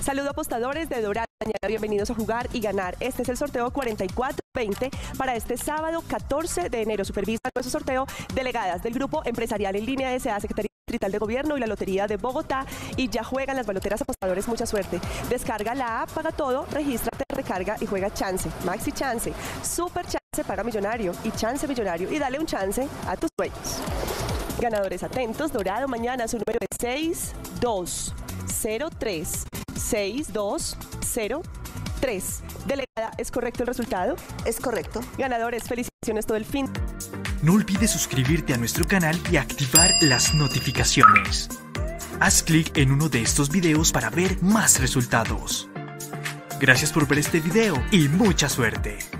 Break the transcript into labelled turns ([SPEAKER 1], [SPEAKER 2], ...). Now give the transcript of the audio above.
[SPEAKER 1] Saludo apostadores de Dorada Mañana, bienvenidos a jugar y ganar. Este es el sorteo 4420 para este sábado 14 de enero. Supervisa nuestro sorteo delegadas del Grupo Empresarial en Línea S.A., Secretaría Distrital de Gobierno y la Lotería de Bogotá. Y ya juegan las baloteras apostadores, mucha suerte. Descarga la app, paga todo, regístrate, recarga y juega Chance, Maxi Chance, Super Chance, paga millonario y Chance millonario. Y dale un chance a tus sueños. Ganadores atentos, Dorado Mañana, su número es 6203. 6203. Delegada, ¿es correcto el resultado?
[SPEAKER 2] Es correcto.
[SPEAKER 1] Ganadores, felicitaciones todo el fin.
[SPEAKER 3] No olvides suscribirte a nuestro canal y activar las notificaciones. Haz clic en uno de estos videos para ver más resultados. Gracias por ver este video y mucha suerte.